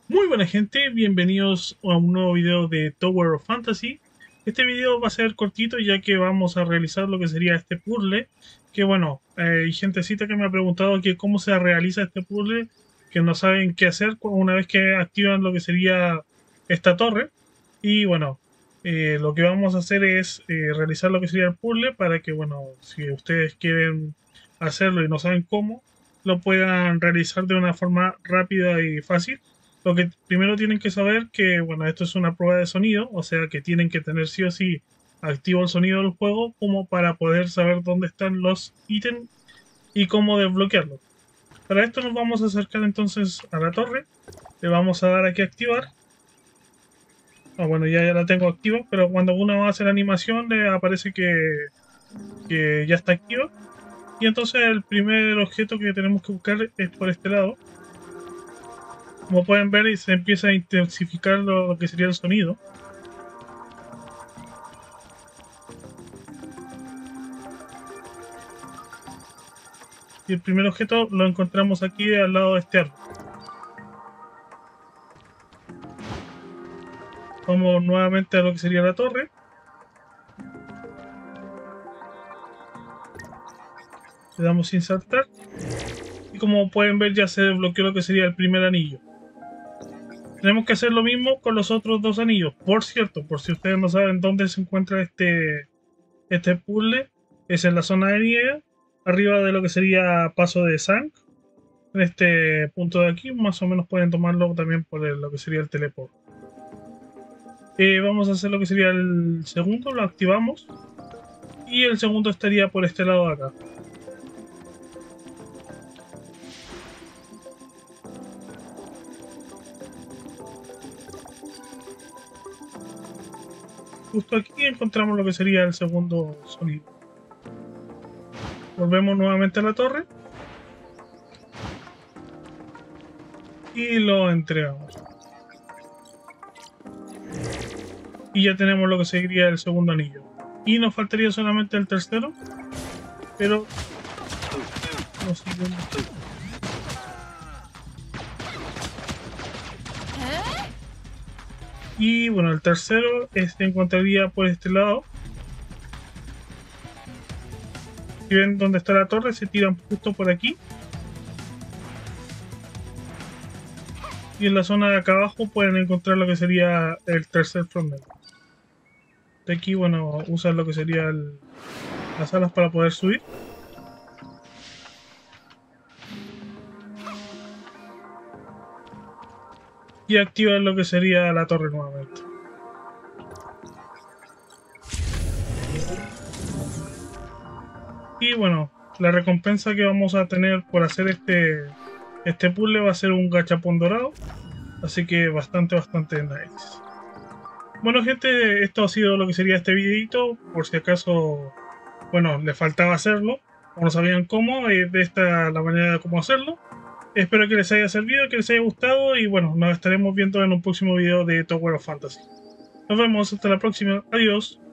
Muy buena gente, bienvenidos a un nuevo video de Tower of Fantasy. Este video va a ser cortito ya que vamos a realizar lo que sería este puzzle. Que bueno, hay gentecita que me ha preguntado que cómo se realiza este puzzle, que no saben qué hacer una vez que activan lo que sería esta torre. Y bueno, lo que vamos a hacer es realizar lo que sería el puzzle para que bueno, si ustedes quieren hacerlo y no saben cómo, lo puedan realizar de una forma rápida y fácil. Lo que primero tienen que saber que, bueno, esto es una prueba de sonido, o sea que tienen que tener sí o sí activo el sonido del juego como para poder saber dónde están los ítems y cómo desbloquearlos. Para esto nos vamos a acercar entonces a la torre, le vamos a dar aquí a activar. Bueno, ya la tengo activa, pero cuando uno hace la animación le aparece que ya está activa. Y entonces el primer objeto que tenemos que buscar es por este lado. Como pueden ver, se empieza a intensificar lo que sería el sonido. Y el primer objeto lo encontramos aquí al lado de este árbol. Vamos nuevamente a lo que sería la torre. Le damos sin saltar. Y como pueden ver ya se desbloqueó lo que sería el primer anillo. Tenemos que hacer lo mismo con los otros dos anillos. Por cierto, por si ustedes no saben dónde se encuentra este puzzle, es en la zona de nieve, arriba de lo que sería Paso de Zank. En este punto de aquí, más o menos pueden tomarlo también por lo que sería el teleport. Vamos a hacer lo que sería el segundo, lo activamos. Y el segundo estaría por este lado de acá. Justo aquí encontramos lo que sería el segundo sonido. Volvemos nuevamente a la torre. Y lo entregamos. Y ya tenemos lo que sería el segundo anillo. Y nos faltaría solamente el tercero. Pero... Y bueno, el tercero se encontraría por este lado. Si ven dónde está la torre, se tiran justo por aquí. Y en la zona de acá abajo pueden encontrar lo que sería el tercer frontend. De aquí, bueno, usan lo que sería las alas para poder subir. Y activan lo que sería la torre nuevamente. Y bueno, la recompensa que vamos a tener por hacer este puzzle va a ser un gachapón dorado. Así que bastante nice. Bueno gente, esto ha sido lo que sería este videito. Por si acaso, bueno, les faltaba hacerlo o no sabían cómo, de esta la manera de cómo hacerlo. Espero que les haya servido, que les haya gustado y bueno, nos estaremos viendo en un próximo video de Tower of Fantasy. Nos vemos, hasta la próxima, adiós.